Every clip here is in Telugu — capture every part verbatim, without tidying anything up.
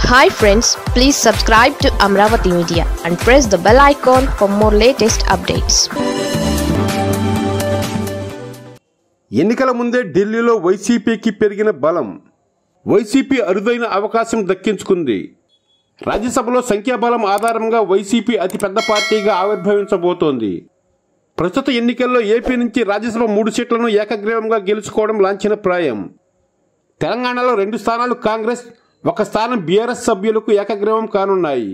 Hi friends, please subscribe to Amravati Media and press the bell icon for more latest updates. ఎన్నికల ముందే ఢిల్లీలో వైసీపీకి పెరిగిన బలం. వైసీపీ అరుదైన అవకాశం దక్కించుకుంది. రాజ్యసభలో సంఖ్యాబలం ఆధారంగా వైసీపీ అతిపెద్ద పార్టీగా ఆవిర్భవించబోతోంది. ప్రస్తుత ఎన్నికల్లో ఏపీ నుంచి రాజ్యసభ మూడు సీట్లను ఏకగ్రీవంగా గెలుచుకోవడం లాంఛనప్రాయం. తెలంగాణలో రెండు స్థానాలు కాంగ్రెస్, ఒక స్థానం బీఆర్ఎస్ సభ్యులకు ఏకగ్రీవం కానున్నాయి.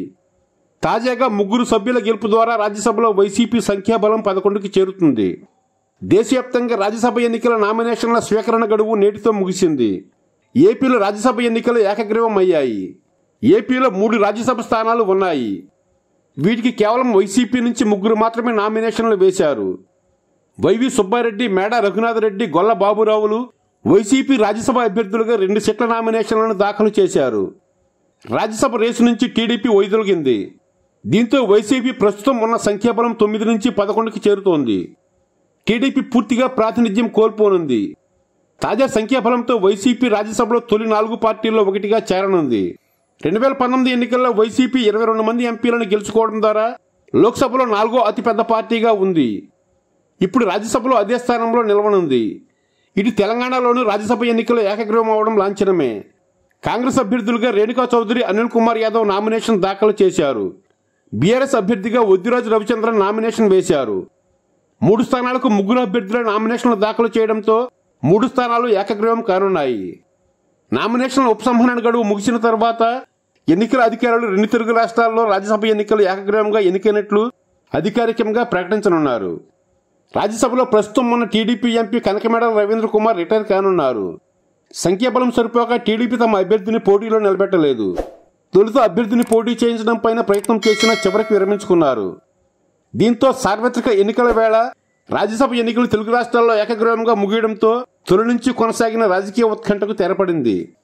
తాజాగా ముగ్గురు సభ్యుల గెలుపు ద్వారా రాజ్యసభలో వైసీపీ సంఖ్యాబలం పదకొండుకి చేరుతుంది. దేశవ్యాప్తంగా రాజ్యసభ ఎన్నికల నామినేషన్ల స్వీకరణ గడువు నేటితో ముగిసింది. ఏపీలో రాజ్యసభ ఎన్నికలు ఏకగ్రీవం అయ్యాయి. ఏపీలో మూడు రాజ్యసభ స్థానాలు ఉన్నాయి. వీటికి కేవలం వైసీపీ నుంచి ముగ్గురు మాత్రమే నామినేషన్లు వేశారు. వైవి సుబ్బారెడ్డి, మేడా రఘునాథ్ రెడ్డి, గొల్ల బాబురావులు వైసీపీ రాజ్యసభ అభ్యర్థులుగా రెండు సీట్ల నామినేషన్లను దాఖలు చేశారు. రాజ్యసభ రేసు నుంచి టీడీపీ వైదొలిగింది. దీంతో వైసీపీ ప్రస్తుతం ఉన్న సంఖ్యాబలం తొమ్మిది నుంచి పదకొండుకి చేరుతోంది. టీడీపీ పూర్తిగా ప్రాతినిధ్యం కోల్పోనుంది. తాజా సంఖ్యాబలంతో వైసీపీ రాజ్యసభలో తొలి నాలుగు పార్టీల్లో ఒకటిగా చేరనుంది. రెండు వేల పంతొమ్మిది ఎన్నికల్లో వైసీపీ ఇరవై రెండు మంది ఎంపీలను గెలుచుకోవడం ద్వారా లోక్సభలో నాలుగో అతిపెద్ద పార్టీగా ఉంది. ఇప్పుడు రాజ్యసభలో అదే స్థానంలో నిలవనుంది. ఇటు తెలంగాణలోనూ రాజ్యసభ ఎన్నికలు ఏకగ్రీవం అవడం లాంఛనమే. కాంగ్రెస్ అభ్యర్థులుగా రేణుకా చౌదరి, అనిల్ కుమార్ యాదవ్ నామినేషన్ దాఖలు చేశారు. బీఆర్ఎస్ అభ్యర్థిగా వద్దిరాజు రవిచంద్రన్ నామినేషన్ వేశారు. మూడు స్థానాలకు ముగ్గురు అభ్యర్థుల నామినేషన్లు దాఖలు చేయడంతో మూడు స్థానాలు ఏకగ్రీవం కానున్నాయి. నామినేషన్ల ఉపసంహరణ గడువు ముగిసిన తర్వాత ఎన్నికల అధికారులు రెండు తెలుగు రాష్ట్రాల్లో రాజ్యసభ ఎన్నికలు ఏకగ్రీవంగా ఎన్నికైనట్లు అధికారికంగా ప్రకటించనున్నారు. రాజ్యసభలో ప్రస్తుతం ఉన్న TDP MP Kanakamedala Ravindra Kumar retire కానున్నారు. సంఖ్యాబలం సరిపోక టీడీపీ తమ అభ్యర్థిని పోటీలో నిలబెట్టలేదు. తొలుత అభ్యర్థిని పోటీ చేయించడం పైన ప్రయత్నం చేసినా చివరికి విరమించుకున్నారు. దీంతో సార్వత్రిక ఎన్నికల వేళ రాజ్యసభ ఎన్నికలు తెలుగు రాష్ట్రాల్లో ఏకగ్రీవంగా ముగియడంతో తొలి నుంచి కొనసాగిన రాజకీయ ఉత్కంఠకు తెరపడింది.